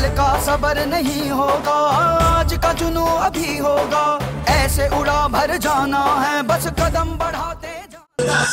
कल का सबर नहीं होगा, आज का चुनो अभी होगा। ऐसे उड़ा भर जाना है, बस कदम बढ़ाते जाना।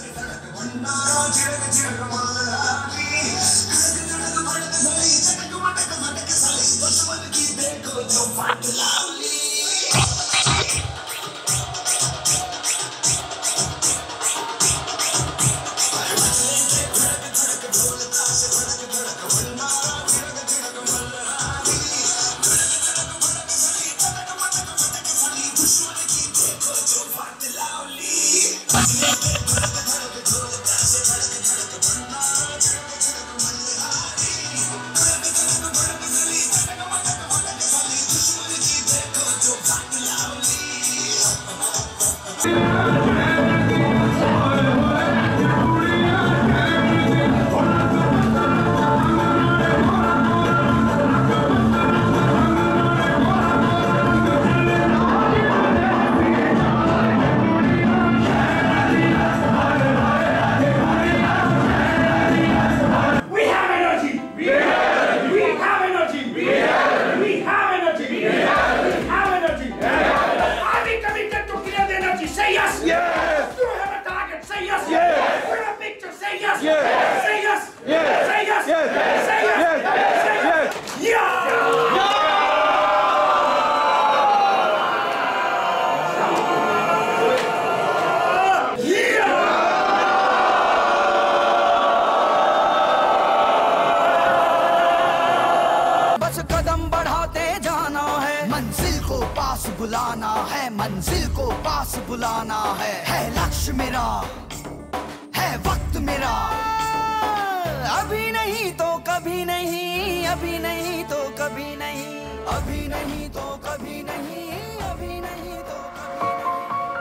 बुलाना है, मंजिल को पास बुलाना है लक्ष्य मेरा, है वक्त मेरा। अभी नहीं तो कभी नहीं, अभी नहीं तो कभी नहीं, अभी नहीं तो कभी नहीं, अभी नहीं तो कभी नहीं।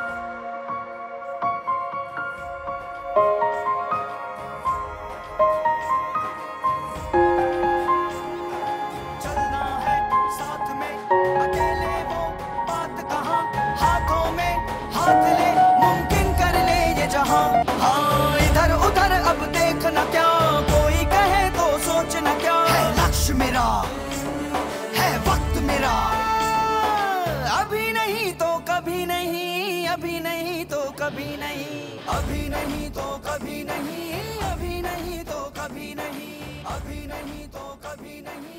चलना है साथ में, अकेले वो बात कहाँ, हाथों में हाथ ले, मुमकिन कर ले ये जहां। हाँ इधर उधर अब देखना क्या, कोई कहे तो सोचना क्या, है लक्ष्य मेरा, है वक्त मेरा। अभी नहीं तो कभी नहीं, अभी नहीं तो कभी नहीं, अभी नहीं तो कभी नहीं, अभी नहीं तो कभी नहीं, अभी नहीं तो कभी नहीं।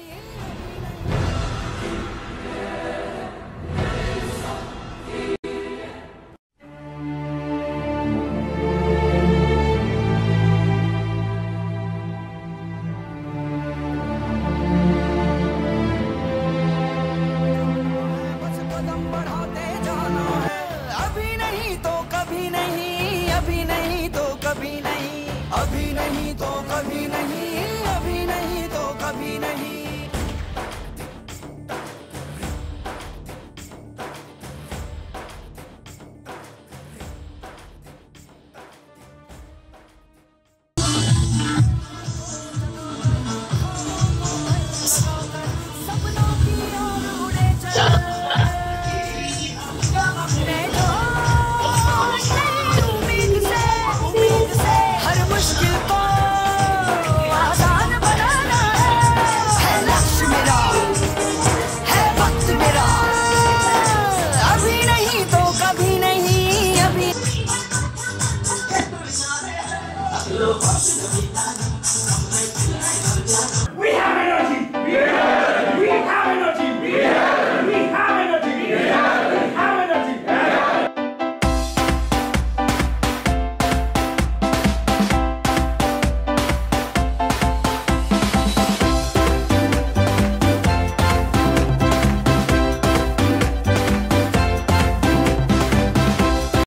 अभी नहीं तो कभी नहीं, अभी नहीं तो कभी नहीं, अभी नहीं तो कभी नहीं।